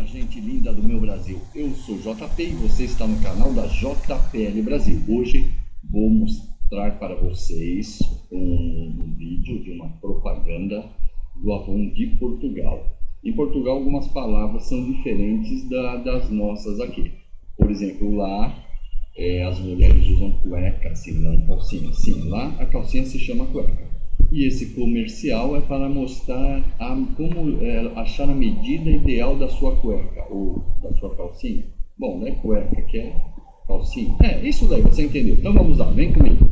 Gente linda do meu Brasil, eu sou JP e você está no canal da JPL Brasil. Hoje vou mostrar para vocês um vídeo de uma propaganda do Avon de Portugal. Em Portugal algumas palavras são diferentes das nossas aqui. Por exemplo, lá as mulheres usam cueca, assim, não calcinha. Sim, lá a calcinha se chama cueca. E esse comercial é para mostrar como achar a medida ideal da sua cueca ou da sua calcinha. Bom, não é cueca que é calcinha. É, isso daí, você entendeu. Então vamos lá, vem comigo.